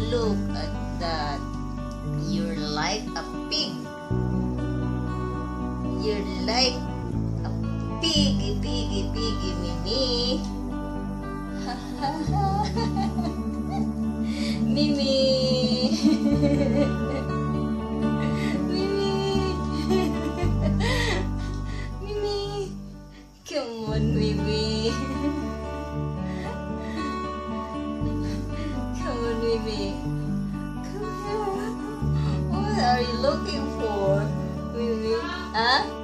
look at that. You're like a pig. You're like a piggy, piggy, piggy, Mimi. Mimi. Mimi. Mimi. Come on, Mimi. Come on, Mimi. Come here. What are you looking for, Mimi? Huh?